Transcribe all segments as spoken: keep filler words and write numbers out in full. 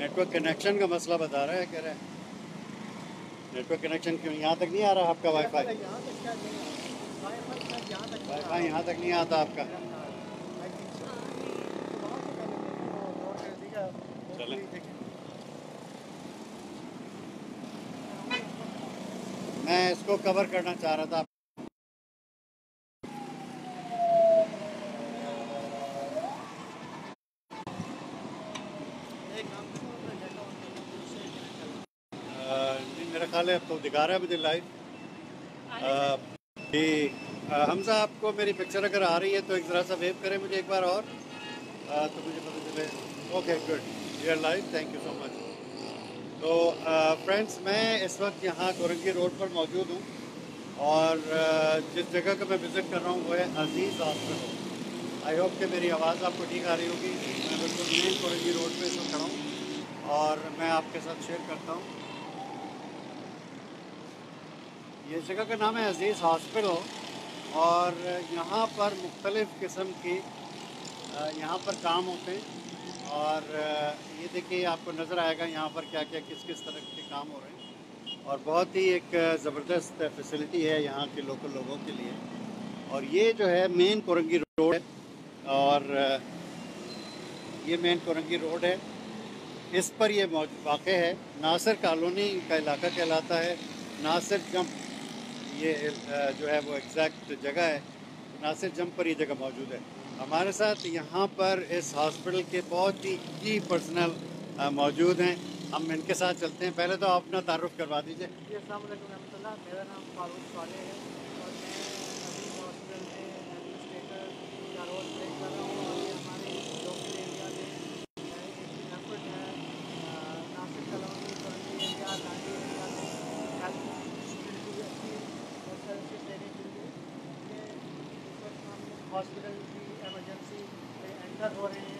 Network connection का मसला बता रहा है, कह रहा है नेटवर्क कनेक्शन क्यों यहाँ तक नहीं आ रहा आपका वाईफाई? वाईफाई यहाँ तक नहीं आता आपका? चले मैं इसको कवर करना चाह रहा था। मेरा ख्याल है अब तो दिखा रहा है मुझे लाइव कि हमजा आपको मेरी पिक्चर अगर आ रही है तो एक ज़रा सा वेव करें मुझे एक बार और आ, तो मुझे पता चले। Okay good, we are live, thank you so much. तो फ्रेंड्स मैं इस वक्त यहाँ कोरंगी रोड पर मौजूद हूँ और आ, जिस जगह का मैं विज़िट कर रहा हूँ वो है अजीज़ हॉस्पिटल। आई होप कि मेरी आवाज़ आपको ठीक आ रही होगी। मैं बिल्कुल मेन कोरंगी रोड पर इसमें खड़ा हूँ और मैं आपके साथ शेयर करता हूँ। ये जगह का नाम है अजीज़ हॉस्पिटल और यहाँ पर मुख्तलिफ़ किस्म के यहाँ पर काम होते हैं और ये देखिए आपको नज़र आएगा यहाँ पर क्या क्या किस किस तरह के काम हो रहे हैं और बहुत ही एक ज़बरदस्त फैसिलिटी है यहाँ के लोकल लोगों के लिए। और ये जो है मेन कोरंगी रोड है और ये मेन कोरंगी रोड है, इस पर ये वाक़ है। नासिर कॉलोनी का इलाका कहलाता है, नासिर जंप ये जो है वो एग्जैक्ट जगह है। नासिर जंप पर ये जगह मौजूद है। हमारे साथ यहाँ पर इस हॉस्पिटल के बहुत ही की पर्सनल मौजूद हैं, हम इनके साथ चलते हैं। पहले तो आप अपना तारुफ करवा दीजिए। जी अस्सलाम वालेकुम रहमतुल्लाह, मेरा नाम फारूक साले है और मैं अभी हॉस्पिटल में एडमिनिस्ट्रेटर का रोल प्ले कर रहा हूँ और ये हमारे लोकल एरिया में एक एफर्ट है Nasir colony Korangi area Gandhi area में हेल्थ फैसिलिटी भी अच्छी और सर्विसेज देने के लिए ये इस वक्त हम हॉस्पिटल की एमरजेंसी में एंटर हो रहे हैं।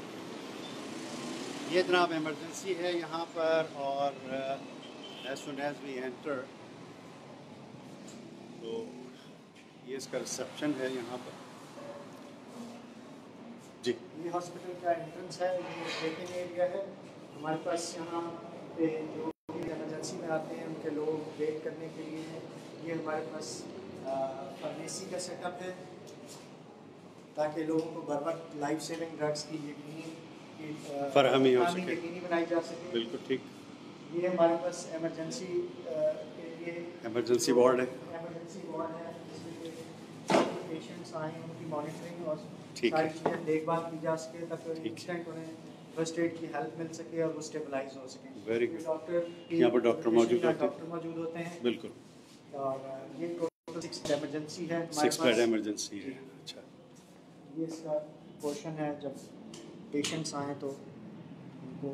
ये जनाब एमरजेंसी है यहाँ पर और as soon as we enter तो ये इसका रिसेप्शन है यहाँ पर। जी ये हॉस्पिटल का एंट्रेंस है, ये वेटिंग एरिया है। हमारे पास यहाँ पे जो भी एमरजेंसी में आते हैं उनके लोग वेट करने के लिए हैं। ये हमारे पास फार्मेसी का सेटअप है ताकि लोगों को बर वक्त लाइफ सेविंग ड्रग्स की यकीनी फरहमी हो सके, यकीनी बनाई जा सके। बिल्कुल ठीक। ये हमारे पास एमरजेंसी के लिए एमरजेंसी वार्ड है, एमरजेंसी वार्ड है जिसमें पेशेंट्स आए उनकी मॉनिटरिंग और सारी चीज़ें देखभाल की जा सके ताकि इंस्टेंट उन्हें फर्स्ट एड की हेल्प मिल सके और वो स्टेबलाइज हो सके। Very good. डॉक्टर यहाँ पर डॉक्टर मौजूद होते हैं, डॉक्टर मौजूद होते हैं बिल्कुल। और ये टोटल सिक्स एमरजेंसी है, सिक्स बेड एमरजेंसी है। अच्छा, ये इसका पोर्शन है जब पेशेंट्स आए तो उनको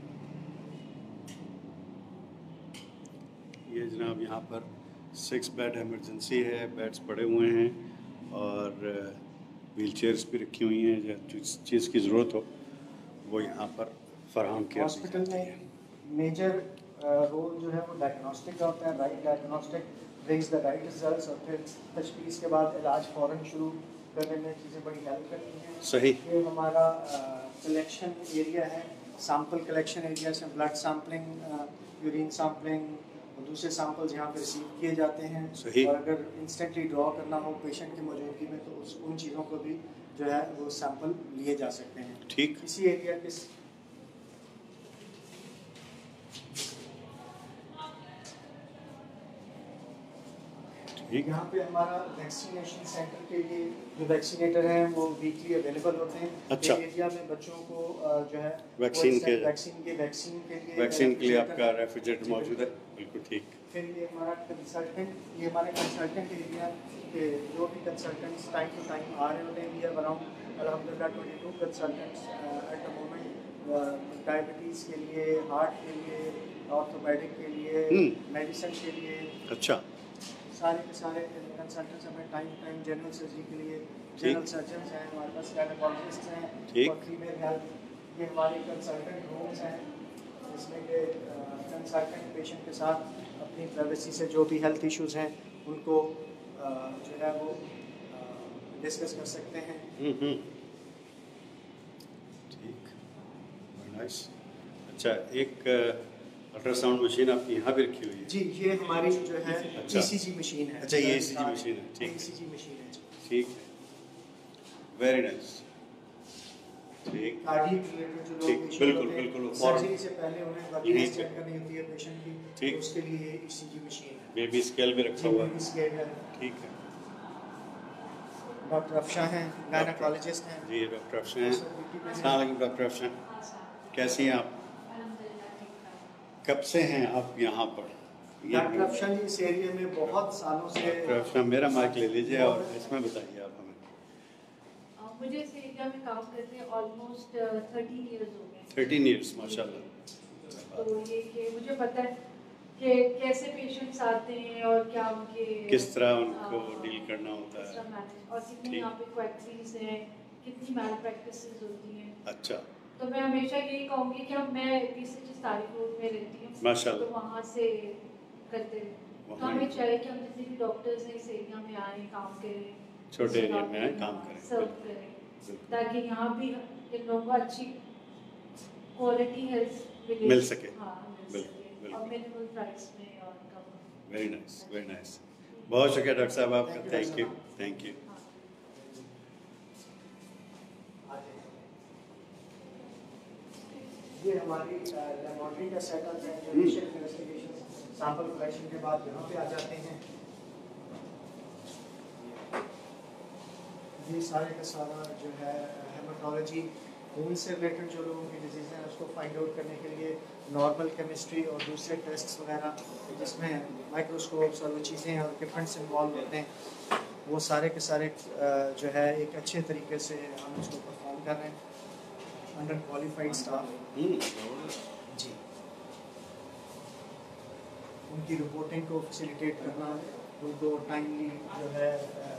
ये जनाब यहाँ पर सिक्स बेड एमरजेंसी है, बेड्स पड़े हुए हैं और व्हील चेयर्स भी रखी हुई हैं, जिस चीज़ की ज़रूरत हो वो यहाँ पर फराहम किया। हॉस्पिटल में मेजर रोल जो है वो डायग्नोस्टिक का होता है। Right diagnostic brings the right results और फिर तशखीस के बाद इलाज फ़ौरन शुरू करने में चीज़ें बड़ी हेल्प करती हैं। सही। ये हमारा कलेक्शन एरिया है, सैंपल कलेक्शन एरिया से ब्लड सैम्पलिंग, यूरिन सैम्पलिंग और दूसरे सैंपल्स यहाँ पे रिसीव किए जाते हैं। सही। और अगर इंस्टेंटली ड्रॉ करना हो पेशेंट की मौजूदगी में तो उस उन चीज़ों को भी जो है वो सैंपल लिए जा सकते हैं। ठीक। इसी एरिया के यहाँ पे हमारा वैक्सीनेशन सेंटर के लिए जो वैक्सीनेटर हैं वो वीकली अवेलेबल होते हैं। अच्छा। एरिया में बच्चों को जो है वैक्सीन के वैक्सीन के वैक्सीन के लिए वैक्सीन के लिए आपका रेफ्रिजरेटर मौजूद है, बिल्कुल ठीक। फिर ये हमारा कंसल्टेंट, ये हमारे कंसल्टेंट एरिया के जो भी कंसल्टेंट्स टाइम टू टाइम आ रहे होते हैं। वी हैव अराउंड अल्हम्दुलिल्लाह twenty two consultants at the moment, diabetes के लिए, हार्ट के लिए, ऑर्थोपेडिक के लिए, मेडिसिन के लिए। अच्छा। सारे के सारे कंसल्टेंट्स हमें टाइम टाइम जनरल सर्जरी के लिए जनरल सर्जन्स हैं, हमारे पास गायनेकोलॉजिस्ट हैं और फीमेल हेल्थ। ये हमारे कंसल्टेंट रूम्स हैं जिसमें कि कंसल्टेंट पेशेंट के साथ अपनी प्राइवेसी से जो भी हेल्थ इश्यूज़ हैं उनको जो है वो डिस्कस कर सकते हैं। ठीक, नाइस। अच्छा, एक अल्ट्रासाउंड मशीन आपकी यहाँ पे रखी हुई है? जी, ये हमारी जो है अच्छा। ईसीजी मशीन है। अच्छा, ये ईसीजी मशीन है, ठीक है। ईसीजी मशीन है जी। ठीक है, वेरी नाइस। ठीक, कार्डियक रिलेटेड जो लोग ठीक, पेशेंट बिल्कुल होते हैं, बिल्कुल सर्जरी से पहले उन्हें यहीं वर्कलेस पे। चेक करनी होती है पेशेंट की, ठीक। तो उसके लिए ईसीजी मशीन है। बेबी स्केल भी रखा हुआ है, बेबी स्केल है। ठीक है। डॉक्टर अफशा हैं, गायनेकोलॉजिस्ट हैं। जी, डॉक्टर अफशा हैं। अस्सलाम वालेकुम डॉक्टर अफशा, कैसी हैं आप? कब से हैं आप यहाँ पर? डॉक्टर अफशा जी इस एरिया में बहुत सालों से। डॉक्टर अफशा, मेरा माइक ले लीजिए और इसमें बताइए आप हमें। मुझे इस एरिया में काम करते हैं ऑलमोस्ट थर्टीन ईयर्स हो गए। थर्टीन ईयर्स, माशाल्लाह। तो ये कि मुझे पता है कि कैसे पेशेंट्स आते हैं और क्या उनके किस तरह उनको डील करना होता है मैनेज, और कितने यहाँ पे क्वेक्सीज हैं, कितनी मैल प्रैक्टिसेस होती हैं। अच्छा, तो मैं हमेशा यही कहूँगी कि अब मैं पीसीएच तारिक रोड में रहती हूँ, माशाल्लाह। तो वहाँ से करते हैं। तो हमें चाहिए कि हम जितने भी डॉक्टर्स हैं इस एरिया में आए, काम करें, छोटे एरिया में आए, काम करें, सर्व करें, ताकि यहाँ भी इन लोगों को अच्छी क्वालिटी हेल्थ मिल सके। हाँ, मिल सके और मिनिमल प्राइस में और कम। Very nice, very nice. बहुत शुक्रिया डॉक्टर साहब आपका, थैंक यू, थैंक यू। ये हमारी लेबोरेटरी का सेटअप है जो इनिशियल इन्वेस्टिगेशन सैंपल कलेक्शन के बाद यहाँ पे आ जाते हैं। ये सारे का सारा जो है हेमाटोलॉजी, खून से रिलेटेड जो लोगों की डिजीज़ हैं उसको फाइंड आउट करने के लिए नॉर्मल केमिस्ट्री और दूसरे टेस्ट्स वगैरह जिसमें माइक्रोस्कोप्स और वो चीज़ें और इक्विपमेंट्स इन्वॉल्व होते हैं, वो सारे के सारे जो है एक अच्छे तरीके से हम उसको परफॉर्म कर रहे हैं अंडर क्वालिफाइड स्टाफ। जी, उनकी रिपोर्टिंग को फैसिलिटेट करना, उनको टाइमली जो है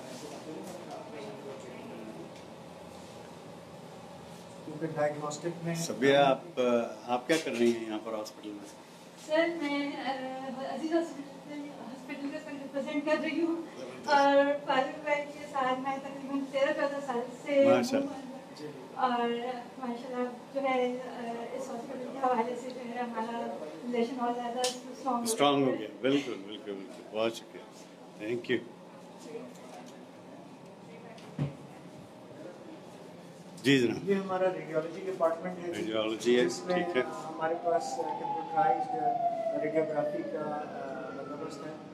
क्योंकि डायग्नोस्टिक में। सबिया, आप आप क्या कर रही हैं यहाँ पर हॉस्पिटल में? सर, मैं अजीज हॉस्पिटल का रिप्रेजेंट कर रही हूँ और फारूक भाई के साथ मैं तकरीबन तेरह चौदह साल से और माशाल्लाह जो है इस हॉस्पिटल के हवाले से जो है हमारा रिलेशन बहुत ज़्यादा स्ट्रॉन्ग स्ट्रॉन्ग हो गया। बिल्कुल बिल्कुल बिल्कुल, बहुत शुक्रिया, थैंक यू। जी जनाब, ये हमारा रेडियोलॉजी डिपार्टमेंट है। रेडियोलॉजी है, ठीक है। हमारे पास कंप्यूटराइज्ड रेडियोग्राफी का बंदोबस्त है।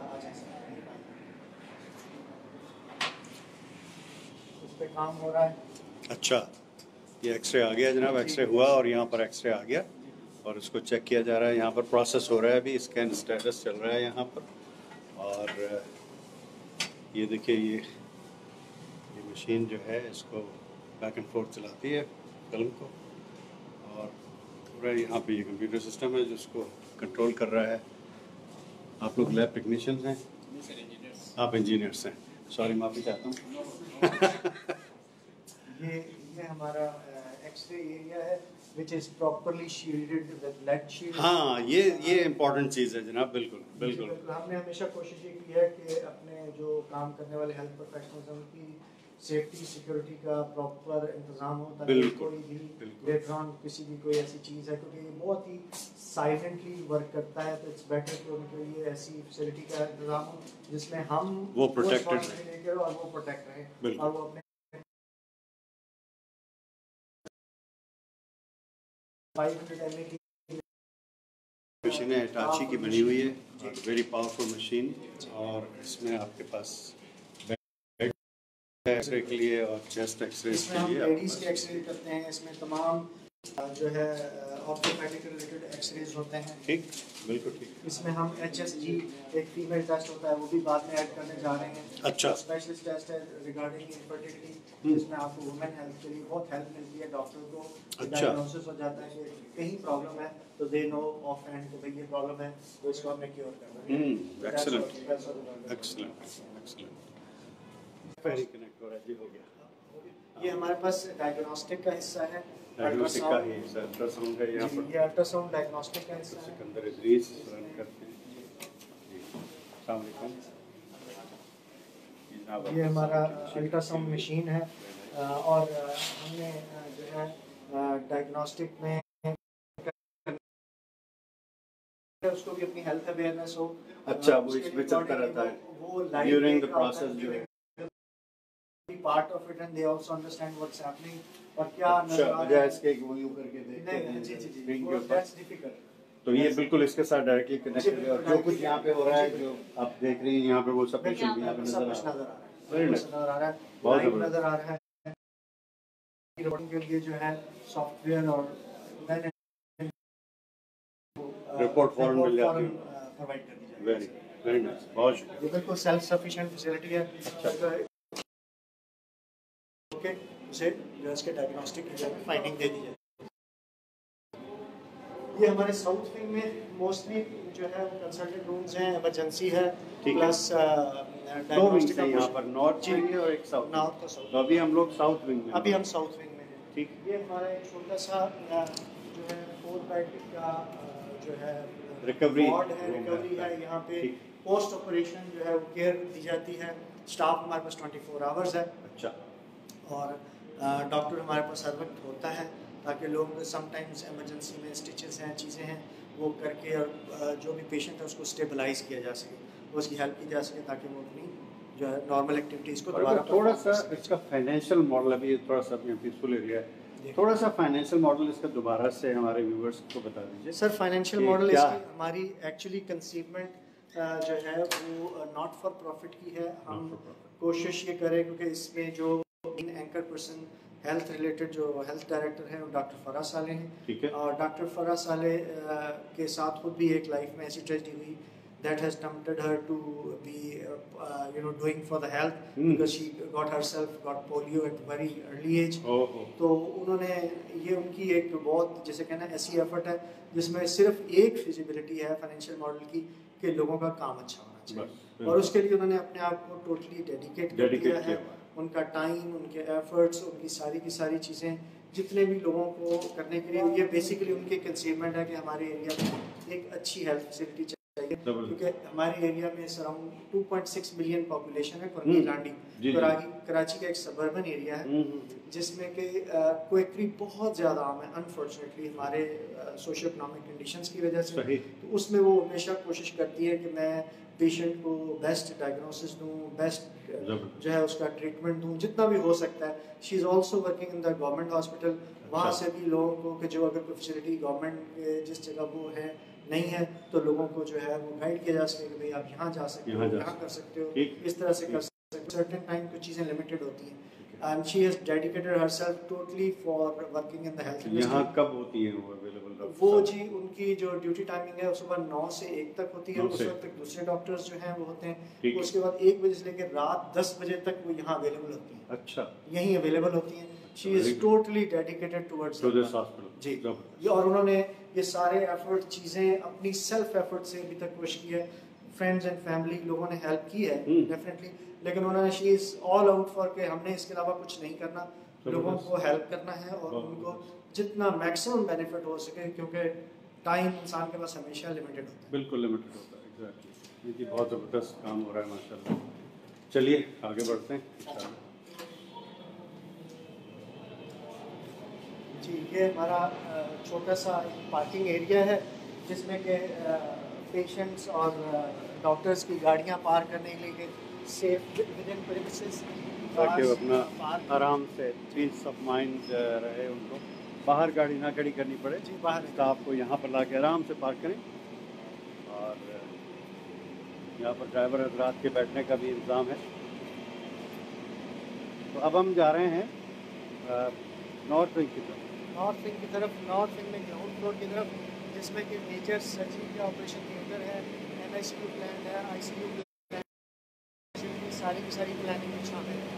उस पर काम हो रहा है। अच्छा, ये एक्सरे आ गया जनाब, एक्सरे हुआ और यहाँ पर एक्सरे आ गया और उसको चेक किया जा रहा है। यहाँ पर प्रोसेस हो रहा है अभी, स्कैन स्टेटस चल रहा है यहाँ पर। और ये देखिए, ये ये मशीन जो है इसको बैक एंड फोर्थ चलाती है फिल्म को, और पूरा यहाँ पे ये कंप्यूटर सिस्टम है जिसको कंट्रोल कर रहा है। आप लोग लैब टेक्नीशियंस हैं? आप इंजीनियर्स हैं, सॉरी माफ़ी चाहता हूँ। ये ये हमारा एक्सरे एरिया है which is properly shielded with lead shield। हाँ, ये ये इम्पोर्टेंट चीज़ है जनाब, बिल्कुल बिल्कुल। हमने हमेशा कोशिश ये की है कि अपने जो काम करने वाले हेल्थ प्रोफेशनल्स हैं उनकी सेफ्टी सिक्योरिटी का प्रॉपर इंतजाम हो, ताकि कोई भी लेटर ऑन किसी भी कोई ऐसी चीज़ है, क्योंकि ये बहुत ही साइलेंटली वर्क करता है, तो इट्स बेटर कि उनके लिए ऐसी फैसिलिटी का इंतजाम हो जिसमें हम वो प्रोटेक्टेड और वो प्रोटेक्ट रहें और वो अपने मशीन है हिटाची की बनी हुई है, वेरी पावरफुल मशीन। और इसमें आपके पास एक्सरे के लिए और चेस्ट एक्सरे के लिए लेडीज के एक्सरे करते हैं। इसमें तमाम जो है ऑर्थोपेडिक रिलेटेड एक्सरेज होते हैं। ठीक, बिल्कुल ठीक। इसमें हम एच एस जी एक फीमेल टेस्ट होता है, वो भी बाद में ऐड करने जा रहे हैं। अच्छा, स्पेशलिस्ट टेस्ट है रिगार्डिंग इनफर्टिलिटी, जिसमें आपको वुमेन हेल्थ के लिए बहुत हेल्प मिलती है। डॉक्टर को डायग्नोसिस हो जाता है कि कहीं प्रॉब्लम है तो दे नो ऑफ हैंड कि भाई ये प्रॉब्लम है, तो इसको हमने क्योर करना है। Excellent excellent excellent. पहले कनेक्ट हो रहा है जी, हो गया। ये हमारे पास डायग्नोस्टिक का हिस्सा है। डायग्नोस्टिक का ही अल्ट्रासाउंड है यहाँ पर। ये अल्ट्रासाउंड डायग्नोस्टिक का हिस्सा है। सिकंदर इदरीस रन करते हैं। अस्सलाम वालेकुम। ये हमारा अल्ट्रासाउंड मशीन है और हमने जो है डायग्नोस्टिक में उसको भी अपनी हेल्थ अवेयरनेस हो। अच्छा, वो इसमें चलता रहता है वो ड्यूरिंग द प्रोसेस जो है part of it and they also understand what's happening और क्या नजर आ रहा है इसके वो यूं करके देखते हैं। जी जी जी स्क्रीन के ऊपर दैट्स डिफिकल्ट। तो ये बिल्कुल इसके साथ डायरेक्टली कनेक्टेड है और जो कुछ यहाँ पे हो रहा है जो आप देख रही हैं यहाँ पे वो सब पेशेंट भी यहाँ पे नजर आ रहा है। वेरी नाइस, नजर आ रहा है, बहुत लाइव नजर आ रहा है। रिपोर्टिंग के लिए जो है सॉफ्टवेयर और देन रिपोर्ट फॉर्म मिल जाती है, प्रोवाइड कर दी जाएगी। वेरी वेरी नाइस, बहुत शुक्रिया। ये बिल्कुल सेल्फ सफिशिएंट फैसिलिटी है। अच्छा, ओके, उसे जो है इसके डायग्नोस्टिक की जाए फाइंडिंग दे दी जाए। ये हमारे साउथ विंग में मोस्टली जो है कंसल्टेंट रूम्स हैं, इमरजेंसी है, प्लस दो विंग्स हैं यहाँ पर, नॉर्थ विंग है और एक साउथ। नॉर्थ और साउथ। तो अभी हम लोग साउथ विंग में, अभी हम साउथ विंग में हैं। ठीक। ये हमारा एक छोटा सा जो है फोर बेड का जो है रिकवरी वार्ड है, रिकवरी है। यहाँ पे पोस्ट ऑपरेशन जो है वो केयर दी जाती है। स्टाफ हमारे पास ट्वेंटी फोर आवर्स है। अच्छा, और डॉक्टर हमारे पास हर वक्त होता है ताकि लोग समटाइम्स इमरजेंसी में स्टिचेस हैं, चीज़ें हैं, वो करके और जो भी पेशेंट है उसको स्टेबलाइज किया जा सके, वो उसकी हेल्प की जा सके ताकि वो अपनी जो है नॉर्मल एक्टिविटीज़ को दोबारा। थोड़ा सा इसका फाइनेंशियल मॉडल, अभी थोड़ा सा पीसफुल एरिया है, थोड़ा सा फाइनेंशियल मॉडल इसका दोबारा से हमारे व्यूअर्स को बता दीजिए। सर फाइनेंशियल मॉडल इसकी हमारी एक्चुअली कंसीवमेंट जो है वो नॉट फॉर प्रॉफिट की है। हम कोशिश ये करें क्योंकि इसमें जो एंकर पर्सन हेल्थ रिलेटेड जो हेल्थ डायरेक्टर हैं वो डॉक्टर फराज साले हैं। ठीक है। और डॉक्टर फराज साले के साथ खुद भी एक लाइफ में ऐसी ट्रेजेडी हुई that has tempted her to be uh, uh, you know doing for the health hmm. because she got herself got polio at very early age। oh, oh. तो उन्होंने ये उनकी एक बहुत जैसे कहना ऐसी एफर्ट है जिसमें सिर्फ एक फिजिबिलिटी है फाइनेंशियल मॉडल की कि लोगों का काम अच्छा होना चाहिए, और उसके लिए उन्होंने अपने आप को टोटली डेडिकेट कर दिया है। उनका टाइम, उनके एफर्ट्स, उनकी सारी की सारी चीज़ें जितने भी लोगों को करने के लिए, ये बेसिकली उनकी कंसीवमेंट है कि हमारे एरिया में एक अच्छी हेल्थ फैसिलिटी चाहिए क्योंकि हमारे एरिया में around two point six million population है। कुरंगी लांडी कराची का एक सबर्बन एरिया है जिसमें कि क्वेकरी बहुत ज़्यादा आम है अनफॉर्चुनेटली हमारे सोशो इकोनॉमिक कंडीशंस की वजह से। तो उसमें वो हमेशा कोशिश करती है कि मैं पेशेंट को बेस्ट डायग्नोसिस दूँ, बेस्ट जो है उसका ट्रीटमेंट दूँ जितना भी हो सकता है। She is also working in the government hospital. वहाँ से भी लोगों को कि जो अगर कोई फैसिलिटी गवर्नमेंट जिस जगह वो है नहीं है तो लोगों को जो है वो गाइड किया जा सके कि भाई आप यहाँ जा सकते हो, यहाँ कर सकते हो, इस तरह से कर सकते हो। सर्टेन टाइम कुछ चीज़ें लिमिटेड होती हैं and she has dedicated herself totally for working in the health industry। यहाँ कब होती है वो अवेलेबल? वो जी उनकी जो ड्यूटी टाइमिंग है सुबह नौ से एक तक होती है। उस वक्त तक दूसरे डॉक्टर्स जो हैं वो होते हैं। उसके बाद एक बजे से लेकर रात दस बजे तक वो यहाँ अवेलेबल होती हैं। अच्छा, यहीं अवेलेबल होती हैं। She is totally dedicated towards this hospital जी। ये और उन्होंने ये सारे एफर्ट चीज़ें अपनी सेल्फ एफर्ट से अभी तक कोशिश की है। फ्रेंड्स एंड फैमिली लोगों ने हेल्प की है डेफिनेटली, लेकिन उन्होंने she is all out for के हमने इसके अलावा कुछ नहीं करना, लोगों को हेल्प करना है और उनको जितना मैक्सिमम बेनिफिट हो सके क्योंकि टाइम इंसान के पास हमेशा लिमिटेड होता है। बिल्कुल लिमिटेड होता है, एग्जैक्टली। ये बहुत ज़बरदस्त काम हो रहा है माशाल्लाह। चलिए आगे बढ़ते हैं इंशाल्लाह। जी ये हमारा छोटा सा पार्किंग एरिया है जिसमें कि पेशेंट्स और डॉक्टर्स की गाड़ियां पार्क करने के लिए सेफ विद इन प्रीमिसेस ताकि अपना आराम से पीस ऑफ माइंड रहे, उनको बाहर गाड़ी ना खड़ी करनी पड़े। जी बाहर स्टाफ को यहाँ पर लाके आराम से पार्क करें और यहाँ पर ड्राइवर हजरात के बैठने का भी इंतज़ाम है। तो अब हम जा रहे हैं नॉर्थ विंग की तरफ। नॉर्थ विंग की तरफ नॉर्थ विंग में ग्राउंड फ्लोर की तरफ जिसमें कि मेजर सर्जरी का ऑपरेशन थिएटर है, M I C U plan है, आई सी यू प्लान, सारी की सारी प्लानिंग में शामिल है।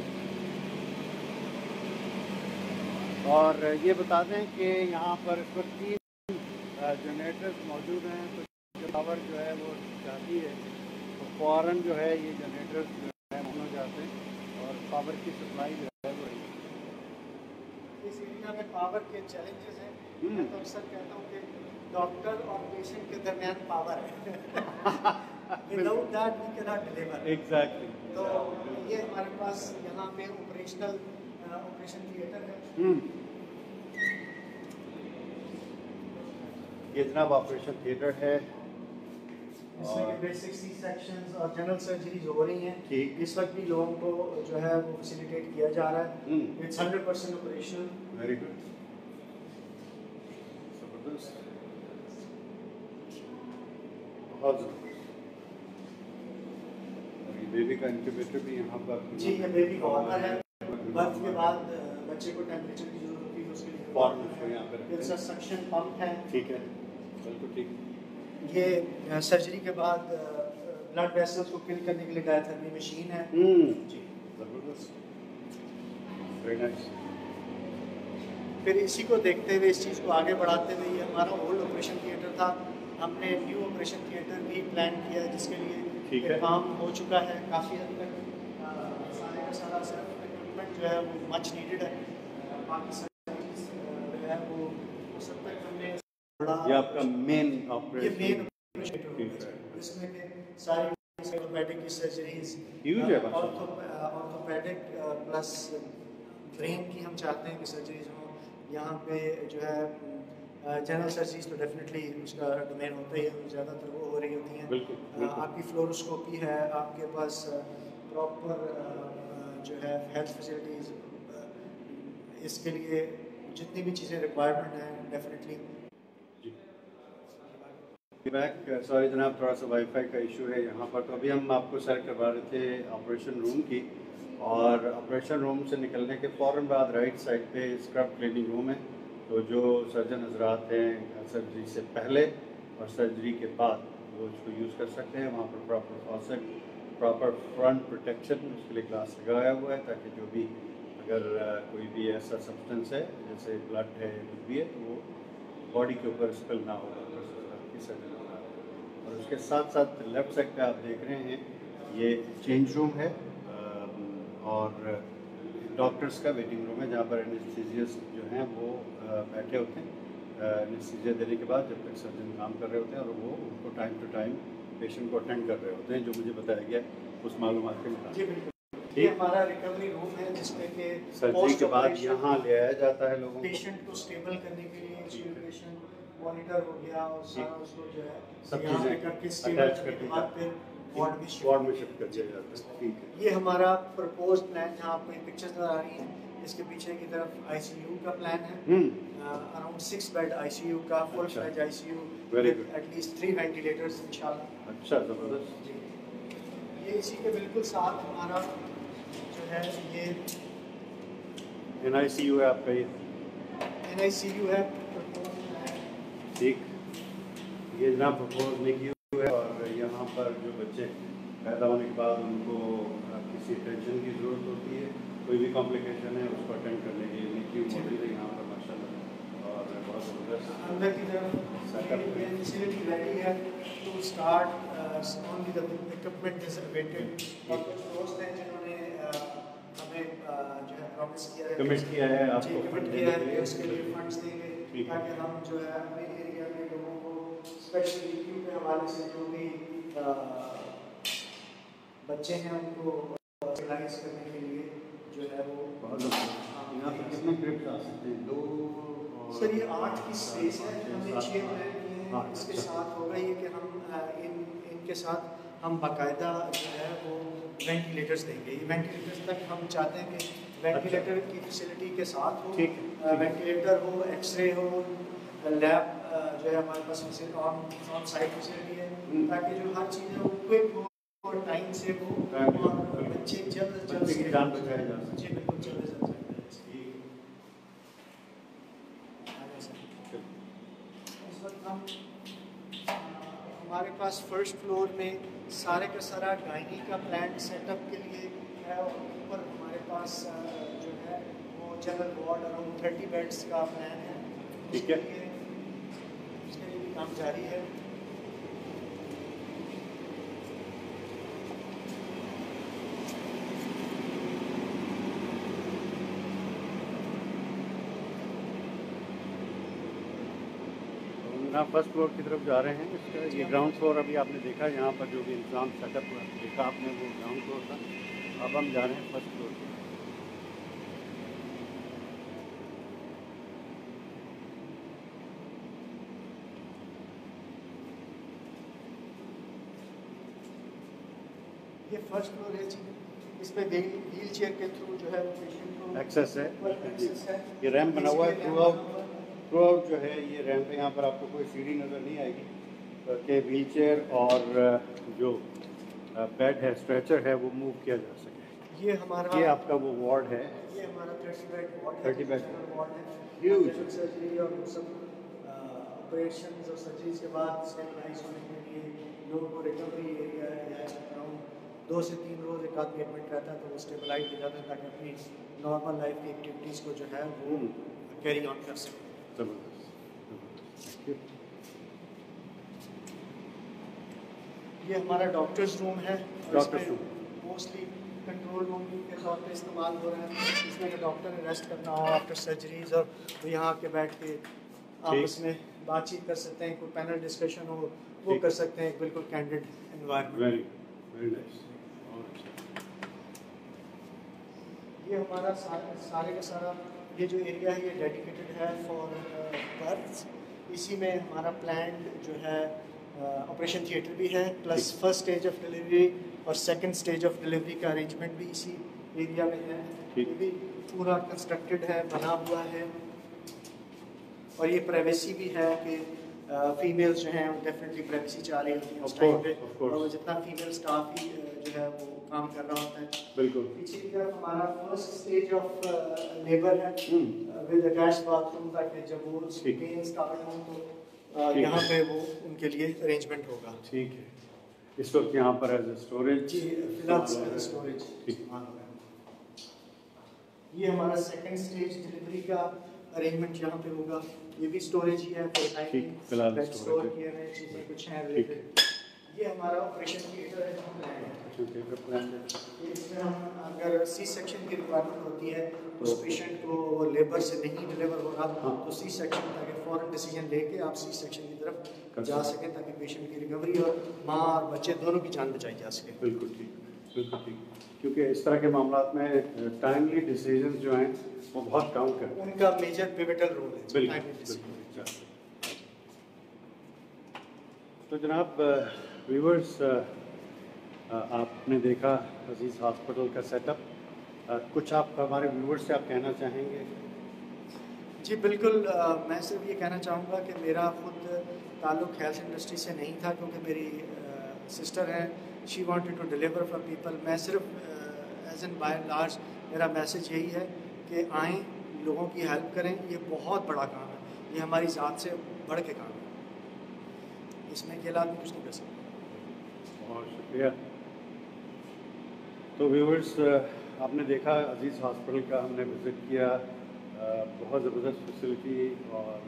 और ये बता दें कि यहाँ पर इस वक्त तीन जनरेटर्स मौजूद हैं। तो पावर जो है वो जाती है तो फ़ौरन जो है ये जनरेटर्स जो है ऑन हो जाते हैं और पावर की सप्लाई जो है वो इस एरिया में पावर के चैलेंजेस हैं। मैं तो अक्सर कहता हूँ कि डॉक्टर और पेशेंट के दरमियान पावर है। Without that we can not deliver. Exactly. तो ये हमारे पास यहाँ पे ऑपरेशनल ऑपरेशन थिएटर है। ये जनाब ऑपरेशन थिएटर है, इसमें के बेसिक सी सेक्शंस और जनरल सर्जरीज हो रही हैं। ठीक। इस वक्त भी लोगों को जो है वो फैसिलिटेट किया जा रहा है। Hmm. It's hundred percent operational. Very good, जबरदस्त, बहुत जबरदस्त। और ये बेबी का इंक्यूबेटर भी यहाँ पर जी, ये बेबी कॉर्नर है। बर्थ के बाद बच्चे को टेम्परेचर की जरूरत होती है, उसके लिए फॉर्म उसको यहाँ पे फिर से सक्शन पंप है। ठीक है, बिल्कुल ठीक। ये सर्जरी के बाद ब्लड वेसल्स को फिल करने के लिए डायथर्मी मशीन है। हम्म, जी, जबरदस्त, वेरी नाइस। फिर इसी को देखते हुए, इस चीज़ को आगे बढ़ाते हुए, ये हमारा ओल्ड ऑपरेशन थिएटर था, हमने न्यू ऑपरेशन थिएटर भी प्लान किया है, जिसके ठीक लिए है। काम हो चुका है काफ़ी हद तक। अ, सारे का सारा सिर्फ इक्विपमेंट जो है वो मच नीडेड है। अ, बाकी सर्जरीज जो है वो उस हद तक हमने ये आपका मेन ये ऑपरेशन मेन ऑपरेशन थिएटर है, जिसमें कि सारी ऑर्थोपेडिक की सर्जरीज, Huge है बात। ऑर्थोपेडिक प्लस ब्रेन की हम चाहते हैं कि सर्जरीज हों यहाँ पे। जो है जनरल सर्जरीज तो डेफिनेटली उसका डोमेन होता ही है, ज़्यादातर वो हो रही होती हैं। बिल्कुल, अ, बिल्कुल। आपकी फ्लोरोस्कोपी है, आपके पास प्रॉपर जो है हेल्थ फैसिलिटीज़, इसके लिए जितनी भी चीज़ें रिक्वायरमेंट हैं डेफिनेटली। बैक, सॉरी जनाब, थोड़ा सा वाईफाई का इशू है यहाँ पर। तो अभी हम आपको सर करवा रहे थे ऑपरेशन रूम की, और ऑपरेशन रूम से निकलने के फ़ौरन बाद राइट साइड पे स्क्रब क्लीनिंग रूम है। तो जो सर्जन हजरात हैं सर्जरी से पहले और सर्जरी के बाद वो उसको यूज़ कर सकते हैं। वहाँ पर proper faucet, proper front protection, उसके लिए ग्लास लगाया हुआ है, ताकि जो भी अगर कोई भी ऐसा सब्सटेंस है जैसे ब्लड है, कुछ भी है, तो वो बॉडी के ऊपर स्पिल ना होगा की सर्जरी। और उसके साथ साथ लेफ्ट साइड पे आप देख रहे हैं ये चेंज रूम है, और डॉक्टर्स का वेटिंग रूम है, जहाँ पर एनेस्थीसिस्ट जो हैं वो बैठे होते हैं एनेस्थीसिया देने के बाद, जब तक सर्जन काम कर रहे होते हैं, और वो उनको टाइम टू टाइम पेशेंट को अटेंड कर रहे होते हैं, जो मुझे बताया गया उस मालूमात के मुताबिक। जी बिल्कुल, ये हमारा रिकवरी रूम है, जिसमें कि सर्जरी के बाद यहाँ ले आया जाता है लोगों को, पेशेंट को स्टेबल करने के लिए इंस्ट्रूमेंटेशन मॉनिटर हो गया, और सारा उसको जो है सब यहाँ पे चीज़ें करके स्टेबल अटैच करने करके के बाद फिर वार्ड में वार्ड में शिफ्ट कर दिया जाता है। ठीक है, ये हमारा प्रपोज प्लान, जहाँ आपको ये पिक्चर्स नजर आ रही हैं, इसके पीछे की तरफ आईसीयू का प्लान है। अराउंड सिक्स बेड आईसीयू का, full fledged ICU with at least three ventilators इंशाल्लाह। अच्छा, जबरदस्त। ये इसी के बिल्कुल साथ हमारा जो है ये एनआईसीयू है आपका, ये एनआईसीयू है। ठीक, ये जनाब प्रपोज नहीं की हुई है, और यहाँ पर जो बच्चे पैदा होने के बाद उनको किसी टेंशन की ज़रूरत होती है, कोई भी कॉम्प्लिकेशन है, उसको अटेंड करने के लिए निकी मौजूद है यहाँ पर माशाल्लाह, और बहुत ज़बरदस्त। अंदर की तरफ फैसिलिटी रेडी है to start only the equipment is awaited. और कुछ दोस्त हैं जिन्होंने हमें जो है प्रॉमिस किया है, कमिट किया है आपको कमिट किया है कि उसके लिए फंड्स देंगे, ताकि हम जो है अपने एरिया में लोगों को स्पेशली ईक्यू के हवाले से जो भी बच्चे हैं उनको रिलाइज करने के लिए जो है वो बहुत यहाँ पर कितने ग्रिप्स आ सकते हैं? दो सर, ये आठ की स्पेस है, हमने छः प्लान किए हैं। इसके साथ होगा ये कि हम इन इनके साथ हम बाकायदा जो है वो वेंटिलेटर्स देंगे। ये वेंटिलेटर्स तक हम चाहते हैं कि वेंटिलेटर की फैसिलिटी के साथ हो, ठीक वेंटिलेटर हो, एक्सरे हो, लैब जो है हमारे पास ऑन ऑन साइट फैसिलिटी है, ताकि जो हर चीज़ है वो क्विक हो और टाइम से हो, और बच्चे जल्द से जल्द की जान बचाई जा सके। जी बिल्कुल, जल्द से जल्द। इस वक्त हम हमारे पास फर्स्ट फ्लोर में सारे का सारा गायनी का प्लान सेटअप के लिए है, और ऊपर हमारे पास जो है वो general ward around thirty beds का प्लान है। ठीक है, उसके लिए भी काम जारी है। फर्स्ट फ्लोर की तरफ जा रहे हैं। इसका ये ग्राउंड फ्लोर अभी आपने देखा, यहाँ पर जो भी इंतजाम सेटअप देखा आपने वो ग्राउंड फ्लोर था। अब हम जा रहे हैं फर्स्ट फ्लोर की। ये फर्स्ट फ्लोर है जी, इसमें व्हील चेयर के थ्रू जो है वो पेशेंट को एक्सेस है एक्सेस है। ये रैम्प बना हुआ है थ्रू आउट थ्रू आउट जो है ये रैम्प है। यहाँ पर आपको कोई सीढ़ी नज़र नहीं आएगी कि व्हील चेयर और जो बेड है स्ट्रेचर है वो मूव किया जा सके। ये हमारा ये आपका वो वार्ड है, ये हमारा थर्टी बेड वार्ड है, थर्टी बेड वार्ड है, ह्यूज सर्जरी और वो सब ऑपरेशन और सर्जरीज के बाद स्टेबलाइज होने के लिए लोगों को रिकवरी एरिया है। दो से तीन रोज़ एक आदमी एडमिट रहता है तो वो स्टेबलाइज हो जाता है ताकि अपनी नॉर्मल लाइफ की एक्टिविटीज़ को जो है वो कैरी ऑन कर सकें। ये हमारा डॉक्टर्स रूम है, doctors room mostly control room के तौर पे इस्तेमाल हो रहा है। इसमें अगर डॉक्टर ने रेस्ट करना हो आफ्टर सर्जरीज और तो यहाँ के बैठ के आपस में बातचीत कर सकते हैं, कोई पैनल डिस्कशन हो वो कर सकते हैं, बिल्कुल candid environment. Very very nice. ये हमारा सारे सारे का सारा ये जो एरिया है ये डेडिकेटेड है फॉर बर्थ्स। इसी में हमारा प्लान्ड जो है ऑपरेशन uh, थिएटर भी है, plus first stage of delivery और सेकंड स्टेज ऑफ डिलीवरी का अरेंजमेंट भी इसी एरिया में है। ये भी पूरा कंस्ट्रक्टेड है, बना हुआ है। और ये प्राइवेसी भी है कि फीमेल्स uh, जो हैं डेफिनेटली प्राइवेसी चाह रही होती हैं उस टाइम पे, और जितना फीमेल स्टाफ ही uh, जो है वो काम कर रहा होता है। बिल्कुल पीछे की तरफ हमारा फर्स्ट स्टेज ऑफ लेबर है विद अटैच्ड बाथरूम, ताकि जब वो पेन स्टार्ट हो तो uh, यहाँ पे वो उनके लिए अरेंजमेंट होगा। ठीक है, इस वक्त यहाँ पर एज स्टोरेज जी फिलहाल स्टोरेज। ये हमारा सेकंड स्टेज डिलीवरी का अरेंजमेंट यहाँ पे होगा। ये भी स्टोरेज ही है, फिलहाल स्टोर किए हुए चीज़ें कुछ हैं रिलेटेड। ये हमारा ऑपरेशन थिएटर है, इसमें हम अगर सी सेक्शन की रिक्वायरमेंट होती है तो उस पेशेंट को वो लेबर से नहीं डिलीवर हो रहा तो सी सेक्शन, ताकि फ़ौरन डिसीजन लेके आप सी सेक्शन की तरफ जा सकें ताकि पेशेंट की रिकवरी और माँ और बच्चे दोनों की जान बचाई जा सके। बिल्कुल ठीक, बिल्कुल ठीक, क्योंकि इस तरह के मामला में टाइमली डिसीजन जो हैं वो बहुत काउंट करते हैं, उनका मेजर पिवटल रोल है। बिल्कुल। तो जनाब व्यूअर्स, आपने देखा अजीज़ हॉस्पिटल का सेटअप, कुछ आप हमारे व्यूअर्स से आप कहना चाहेंगे? जी बिल्कुल, आ, मैं सिर्फ ये कहना चाहूँगा कि मेरा खुद ताल्लुक़ हेल्थ इंडस्ट्री से नहीं था, क्योंकि मेरी सिस्टर है, she wanted to deliver for people. मैं सिर्फ एज एन बाय लार्ज मेरा मैसेज यही है कि आएँ, लोगों की हेल्प करें। ये बहुत बड़ा काम है, ये हमारी ज़ात से बढ़ के काम है, इसमें अकेला आदमी कुछ नहीं कर सकता। बहुत शुक्रिया। तो व्यूअर्स, आपने देखा अजीज़ हॉस्पिटल का हमने विज़िट किया, बहुत ज़बरदस्त फैसिलिटी और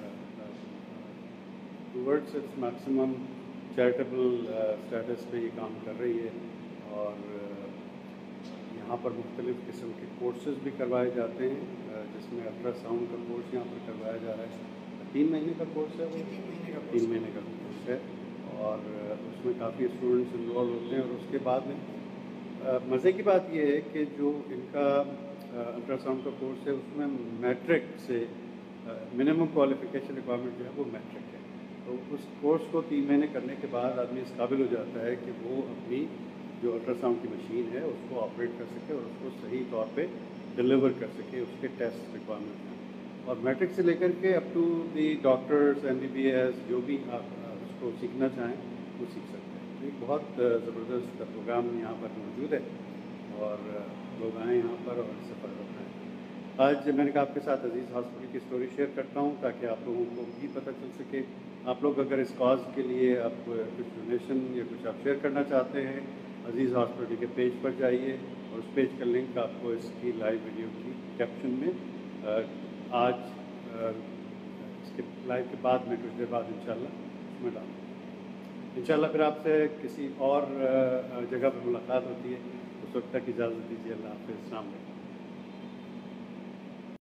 towards its maximum charitable status पे ये काम कर रही है। और यहाँ पर मुख्तलिफ़ किस्म के कोर्सेज़ भी करवाए जाते हैं, जिसमें अल्ट्रासाउंड का कोर्स यहाँ पर करवाया जा रहा है। तीन महीने का कोर्स है, वो तीन महीने का तीन महीने का कोर्स है और उसमें काफ़ी स्टूडेंट्स इन्वॉल्व होते हैं। और उसके बाद में मज़े की बात यह है कि जो इनका अल्ट्रासाउंड का कोर्स है उसमें मैट्रिक से मिनिमम क्वालिफ़िकेशन रिक्वायरमेंट जो है वो मैट्रिक है। तो उस कोर्स को तीन महीने करने के बाद आदमी इस काबिल हो जाता है कि वो अपनी जो अल्ट्रासाउंड की मशीन है उसको ऑपरेट कर सके और उसको सही तौर पे डिलीवर कर सके, उसके टेस्ट रिक्वायरमेंट हैं। और मैट्रिक से लेकर के up to the doctors, M B B S, जो भी आप उसको सीखना चाहें वो सीख सकते हैं। तो एक बहुत ज़बरदस्त प्रोग्राम यहाँ पर मौजूद है और लोग आएँ यहाँ पर और इससे फ़ायदा उठाएँ। आज मैंने कहा आपके साथ अजीज़ हॉस्पिटल की स्टोरी शेयर करता हूँ ताकि आप लोगों को भी पता चल सके। आप लोग अगर इस कॉज के लिए आप कुछ डोनेशन या कुछ आप शेयर करना चाहते हैं, अजीज़ हॉस्पिटल के पेज पर जाइए और उस पेज का लिंक आपको इसकी लाइव वीडियो की कैप्शन में आज इसके लाइव के बाद में कुछ देर बाद इंशाल्लाह उसमें डालूँगा। इंशाल्लाह फिर आपसे किसी और जगह पर मुलाकात होती है, उस वक्त तक इजाज़त दीजिए। अल्लाह हाफ़िज़। अस्सलाम वालेकुम।